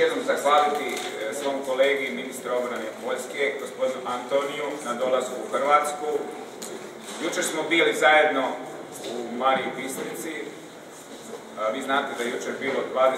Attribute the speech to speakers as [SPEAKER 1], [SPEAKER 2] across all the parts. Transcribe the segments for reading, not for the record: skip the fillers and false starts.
[SPEAKER 1] jednom zahvaliti svom kolegi ministra obrane Poljske, gospodinu Antoniju, na dolasku u Hrvatsku. Jučer smo bili zajedno u Mariji Bistrici. Vi znate da je jučer bilo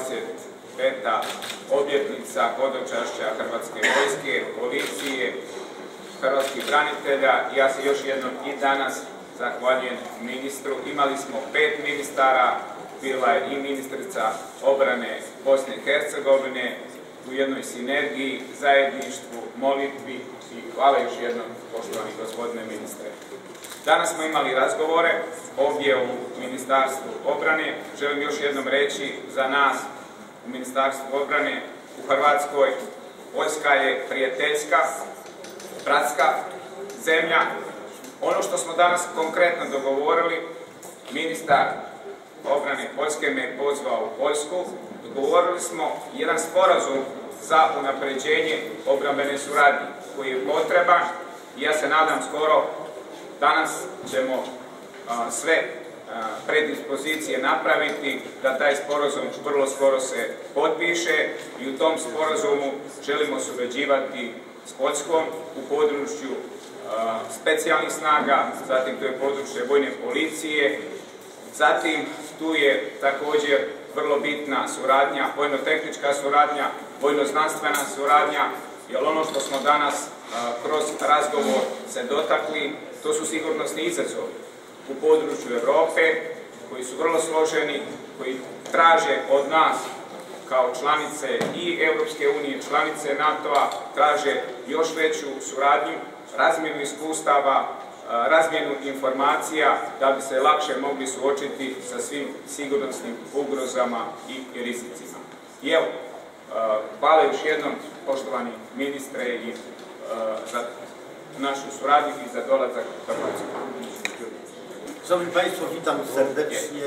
[SPEAKER 1] 25. obljetnica hodočašća Hrvatske vojske, policije, hrvatskih branitelja. Ja se još jednom i danas zahvaljujem ministru. Imali smo 5 ministara, bila je i ministrica obrane Bosne i Hercegovine, u jednoj sinergiji, zajedništvu, molitvi i hvala još jednom, poštovani gospodine ministre. Danas smo imali razgovore ovdje u Ministarstvu obrane. Želim još jednom reći za nas u Ministarstvu obrane u Hrvatskoj, Poljska je prijateljska, bratska zemlja. Ono što smo danas konkretno dogovorili, ministar obrane Poljske me je pozvao u Poljsku. Dogovorili smo jedan sporazum za unapređenje obrambene suradnje koji je potreban i ja se nadam skoro danas ćemo sve predispozicije napraviti da taj sporazum vrlo skoro se potpiše i u tom sporazumu želimo surađivati s Poljskom u području specijalnih snaga, zatim to je područje vojne policije, zatim tu je također vrlo bitna suradnja, vojno-tehnička suradnja, vojno-znanstvena suradnja, jer ono što smo danas kroz razgovor se dotakli, to su sigurnosni izazovi u području Europe, koji su vrlo složeni, koji traže od nas kao članice i Europske unije, članice NATO-a, traže još veću suradnju, razmjenu iskustava, razmjenu informacija da bi se lakše mogli suočiti sa svim sigurnosnim ugrozama i rizicima. I evo, hvala još jednom, poštovani ministre, i za našu suradnju i za dolazak u Hrvatsku.
[SPEAKER 2] Szanowni Państwo, witam serdecznie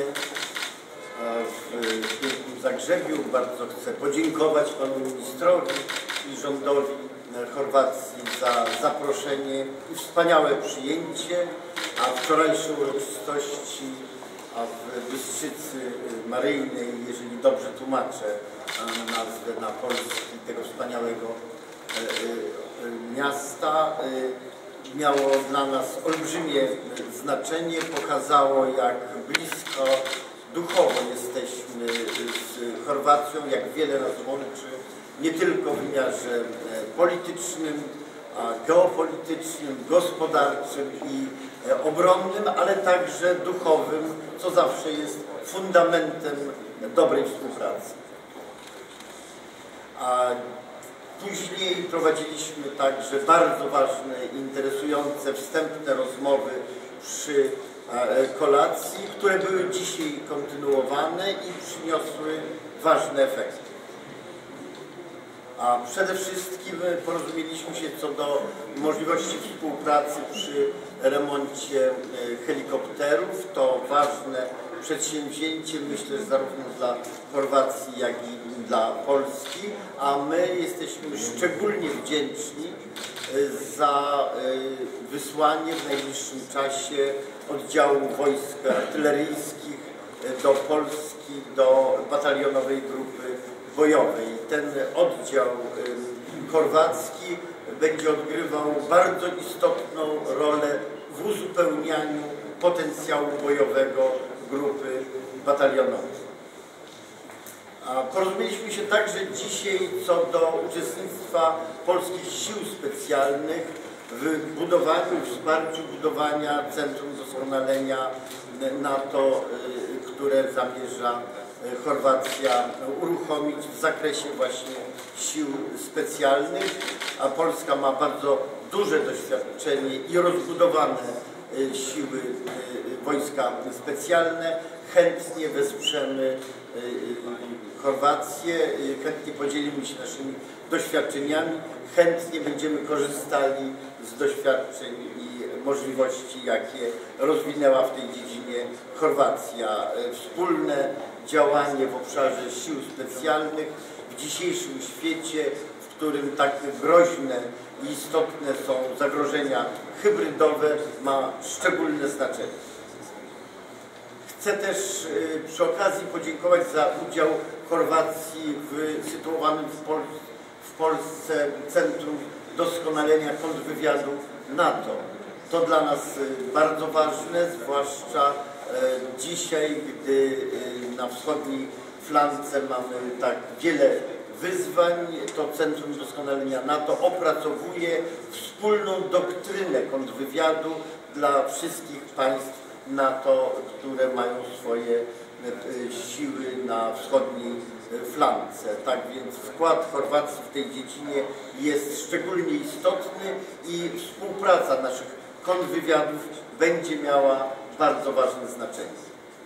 [SPEAKER 2] w Zagrzebiu. Bardzo chcę podziękować panu ministrowi i rządowi Chorwacji za zaproszenie i wspaniałe przyjęcie, a wczorajsze uroczystości w Bystrzycy Maryjnej, jeżeli dobrze tłumaczę nazwę na polski tego wspaniałego miasta, miało dla nas olbrzymie znaczenie, pokazało, jak blisko duchowo jesteśmy z Chorwacją, jak wiele nas łączy, nie tylko w wymiarze politycznym, geopolitycznym, gospodarczym i obronnym, ale także duchowym, co zawsze jest fundamentem dobrej współpracy. Później prowadziliśmy także bardzo ważne, interesujące, wstępne rozmowy przy kolacji, które były dzisiaj kontynuowane i przyniosły ważne efekty. A przede wszystkim porozumieliśmy się co do możliwości współpracy przy remoncie helikopterów. To ważne przedsięwzięcie, myślę, zarówno dla Chorwacji, jak i dla Polski, a my jesteśmy szczególnie wdzięczni za wysłanie w najbliższym czasie oddziałów wojsk artyleryjskich do Polski, do batalionowej grupy bojowej. Ten oddział chorwacki będzie odgrywał bardzo istotną rolę w uzupełnianiu potencjału bojowego grupy batalionowej. Porozumieliśmy się także dzisiaj co do uczestnictwa polskich sił specjalnych w budowaniu i wsparciu budowania Centrum Doskonalenia NATO, które zamierza Chorwacja uruchomić w zakresie właśnie sił specjalnych, a Polska ma bardzo duże doświadczenie i rozbudowane siły wojska specjalne. Chętnie wesprzemy Chorwację, chętnie podzielimy się naszymi doświadczeniami, chętnie będziemy korzystali z doświadczeń i możliwości, jakie rozwinęła w tej dziedzinie Chorwacja. Wspólne działanie w obszarze sił specjalnych w dzisiejszym świecie, w którym tak groźne i istotne są zagrożenia hybrydowe, ma szczególne znaczenie. Chcę też przy okazji podziękować za udział Chorwacji w sytuowaniu wybudowanym w Polsce Centrum Doskonalenia Kontrwywiadu NATO. To dla nas bardzo ważne, zwłaszcza dzisiaj, gdy na wschodniej flance mamy tak wiele wyzwań. To Centrum Doskonalenia NATO opracowuje wspólną doktrynę kontrwywiadu dla wszystkich państw NATO, które mają swoje siły na wschodniej flance. Tak więc wkład Chorwacji w tej dziedzinie jest szczególnie istotny i współpraca naszych kontrwywiadów będzie miała bardzo ważne znaczenie.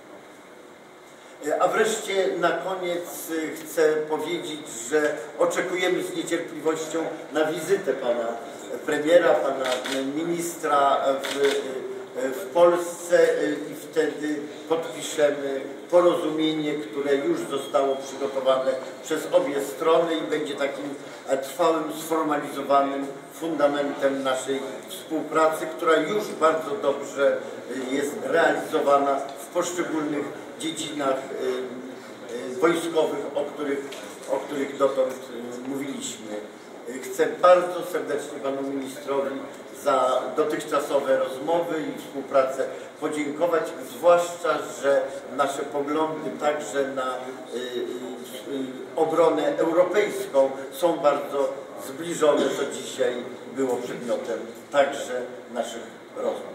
[SPEAKER 2] A wreszcie na koniec chcę powiedzieć, że oczekujemy z niecierpliwością na wizytę pana premiera, pana ministra w Polsce i wtedy podpiszemy porozumienie, które już zostało przygotowane przez obie strony i będzie takim trwałym, sformalizowanym fundamentem naszej współpracy, która już bardzo dobrze jest realizowana w poszczególnych dziedzinach wojskowych, o których dotąd mówiliśmy. Chcę bardzo serdecznie panu ministrowi za dotychczasowe rozmowy i współpracę podziękować, zwłaszcza, że nasze poglądy także na obronę europejską są bardzo zbliżone, co dzisiaj było przedmiotem także naszych rozmów.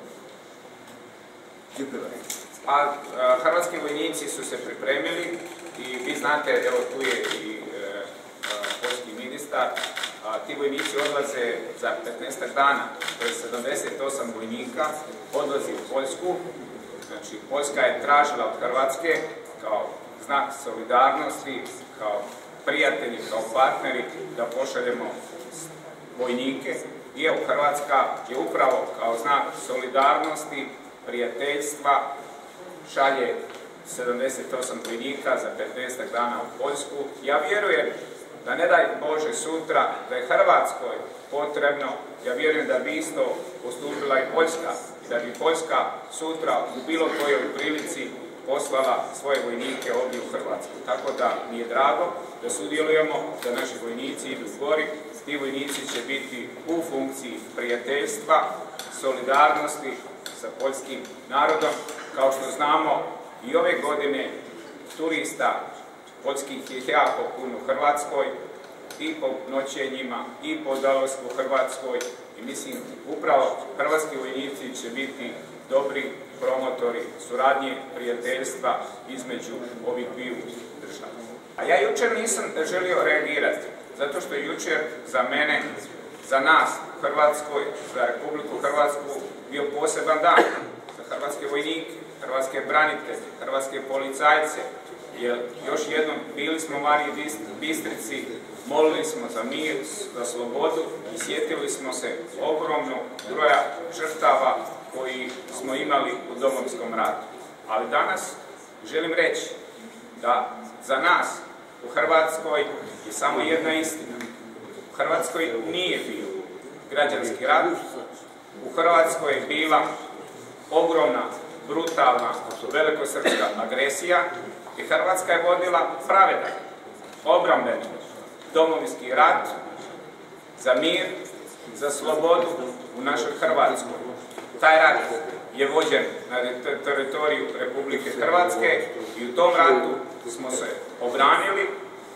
[SPEAKER 2] Dziękuję bardzo.
[SPEAKER 1] A hrvatski vojnici su se pripremili i vi znate, evo tu je i poljski ministar, ti vojnici odlaze za 15 dana, to je 78 vojnika, odlazi u Poljsku. Znači, Poljska je tražila od Hrvatske kao znak solidarnosti, kao prijatelji, kao partneri, da pošaljemo vojnike. I evo, Hrvatska je upravo kao znak solidarnosti, prijateljstva, šalje 78 vojnika za 15 dana u Poljsku. Ja vjerujem da ne daj Bože sutra da je Hrvatskoj potrebno, ja vjerujem da bi isto postupila i Poljska i da bi Poljska sutra u bilo kojoj prilici poslala svoje vojnike ovdje u Hrvatsku. Tako da mi je drago da sudjelujemo, da naši vojnici idu gori. Ti vojnici će biti u funkciji prijateljstva, solidarnosti sa poljskim narodom. Kao što znamo, i ove godine turista poljskih je jako puno u Hrvatskoj, i po noćenjima, i po dolasku u Hrvatskoj. I mislim, upravo hrvatski vojnici će biti dobri promotori suradnje, prijateljstva između ovih dviju država. A ja jučer nisam želio reagirati, zato što je jučer za mene, za nas u Hrvatskoj, za Republiku Hrvatsku bio poseban dan. Za hrvatske vojnike, hrvatske branitelje, hrvatske policajce. Jer još jednom bili smo u Mariji Bistrici, molili smo za mir, za slobodu i sjetili smo se ogromnog broja žrtava koji smo imali u Domovinskom ratu. Ali danas želim reći da za nas u Hrvatskoj je samo jedna istina. U Hrvatskoj nije bio građanski rat, u Hrvatskoj je bila ogromna, brutalna, velikosrpska agresija i Hrvatska je vodila pravedan, obrambeni domovinski rat za mir, za slobodu u našoj Hrvatskoj. Taj rat je vođen na teritoriju Republike Hrvatske i u tom ratu smo se obranili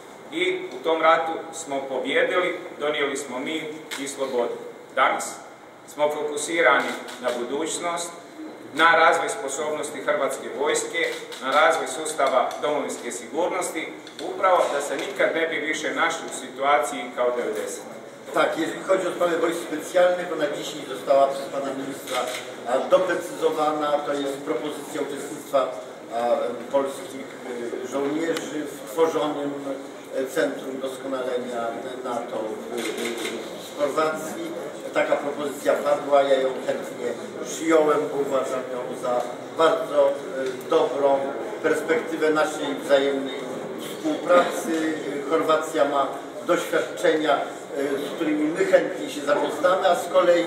[SPEAKER 1] i u tom ratu smo pobjedili, donijeli smo mir i slobodu. Danas smo fokusirani na budućnost, na razvoj sposobnosti Hrvatske vojske, na razvoj sustava domovinske sigurnosti, upravo da se nikad ne bi više našli u sytuacji kao 90.
[SPEAKER 2] Tak, jeżeli chodzi o sprawę wojsk specjalnych, ona dzisiaj została przez pana ministra doprecyzowana. To jest propozycja uczestnictwa polskich żołnierzy w tworzonym Centrum Doskonalenia NATO w Chorwacji. Taka propozycja padła, ja ją chętnie przyjąłem, bo uważam ją za bardzo dobrą perspektywę naszej wzajemnej współpracy. Chorwacja ma doświadczenia, z którymi my chętnie się zapoznamy, a z kolei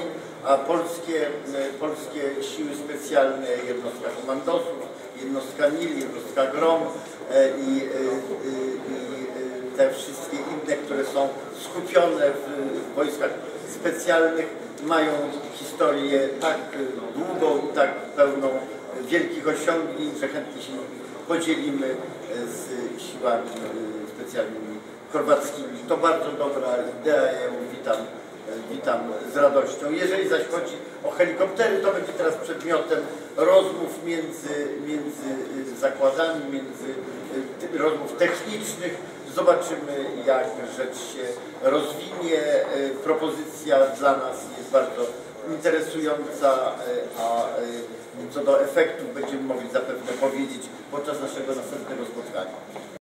[SPEAKER 2] polskie siły specjalne, jednostka komandosów, jednostka NIL, jednostka GROM i te wszystkie inne operacyjne, które są skupione w wojskach specjalnych, mają historię tak długą i tak pełną wielkich osiągnięć, że chętnie się podzielimy z siłami specjalnymi chorwackimi. To bardzo dobra idea, ja ją witam z radością. Jeżeli zaś chodzi o helikoptery, to będzie teraz przedmiotem rozmów między zakładami, rozmów technicznych. Zobaczymy, jak rzecz się rozwinie. Propozycja dla nas jest bardzo interesująca, a co do efektów będziemy mogli zapewne powiedzieć podczas naszego następnego spotkania.